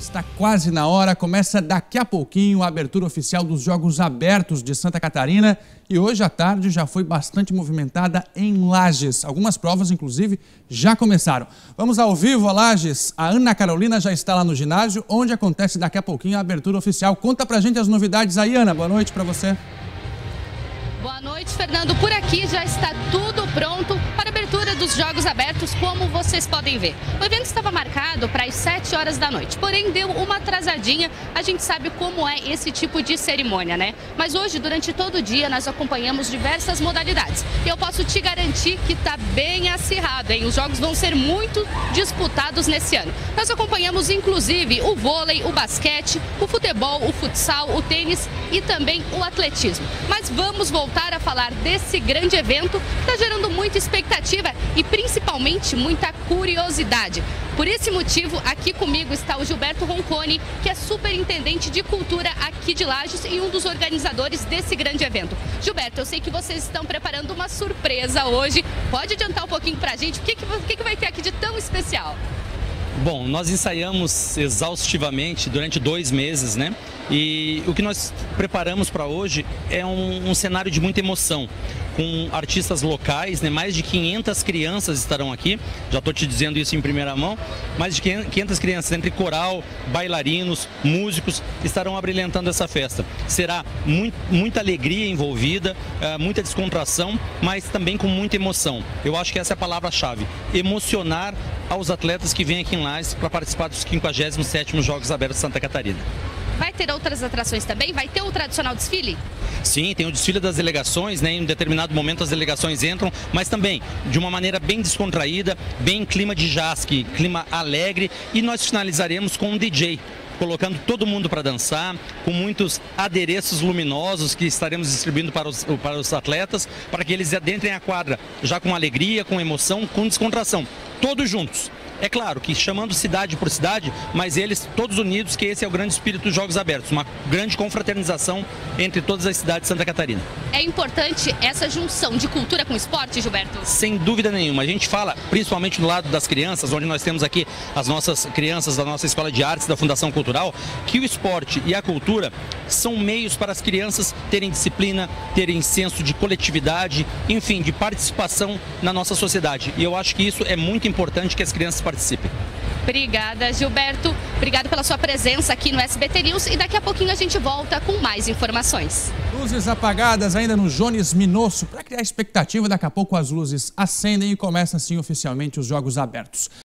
Está quase na hora, começa daqui a pouquinho a abertura oficial dos Jogos Abertos de Santa Catarina e hoje à tarde já foi bastante movimentada em Lages. Algumas provas, inclusive, já começaram. Vamos ao vivo a Lages. A Ana Carolina já está lá no ginásio, onde acontece daqui a pouquinho a abertura oficial. Conta pra gente as novidades aí, Ana. Boa noite pra você. Boa noite, Fernando. Por aqui já está tudo pronto para a abertura dos Jogos Abertos, como vocês podem ver. O evento estava marcado para as 7 horas da noite, porém deu uma atrasadinha. A gente sabe como é esse tipo de cerimônia, né? Mas hoje, durante todo o dia, nós acompanhamos diversas modalidades. E eu posso te garantir que está bem acirrado, hein? Os jogos vão ser muito disputados nesse ano. Nós acompanhamos, inclusive, o vôlei, o basquete, o futebol, o futsal, o tênis e também o atletismo. Mas vamos voltar a falar desse grande evento que está gerando muita expectativa e principalmente muita curiosidade. Por esse motivo, aqui comigo está o Gilberto Ronconi, que é superintendente de cultura aqui de Lages e um dos organizadores desse grande evento. Gilberto, eu sei que vocês estão preparando uma surpresa hoje. Pode adiantar um pouquinho pra gente? O que vai ter aqui de tão especial? Bom, nós ensaiamos exaustivamente durante 2 meses, né? E o que nós preparamos para hoje é um cenário de muita emoção, com artistas locais, né? Mais de 500 crianças estarão aqui, já estou te dizendo isso em primeira mão, mais de 500 crianças, entre coral, bailarinos, músicos, estarão abrilhantando essa festa. Será muita alegria envolvida, muita descontração, mas também com muita emoção. Eu acho que essa é a palavra-chave, emocionar aos atletas que vêm aqui em Lages para participar dos 57º Jogos Abertos de Santa Catarina. Vai ter outras atrações também? Vai ter o tradicional desfile? Sim, tem o desfile das delegações, né? Em um determinado momento as delegações entram, mas também de uma maneira bem descontraída, bem clima de jasque, clima alegre, e nós finalizaremos com um DJ, colocando todo mundo para dançar, com muitos adereços luminosos que estaremos distribuindo para os atletas, para que eles adentrem a quadra já com alegria, com emoção, com descontração, todos juntos. É claro que chamando cidade por cidade, mas eles todos unidos, que esse é o grande espírito dos Jogos Abertos, uma grande confraternização entre todas as cidades de Santa Catarina. É importante essa junção de cultura com esporte, Gilberto? Sem dúvida nenhuma. A gente fala, principalmente do lado das crianças, onde nós temos aqui as nossas crianças da nossa Escola de Artes, da Fundação Cultural, que o esporte e a cultura são meios para as crianças terem disciplina, terem senso de coletividade, enfim, de participação na nossa sociedade. E eu acho que isso é muito importante que as crianças participem. Obrigada, Gilberto. Obrigado pela sua presença aqui no SBT News e daqui a pouquinho a gente volta com mais informações. Luzes apagadas ainda no Jones Minosso. Para criar expectativa, daqui a pouco as luzes acendem e começam assim oficialmente os Jogos Abertos.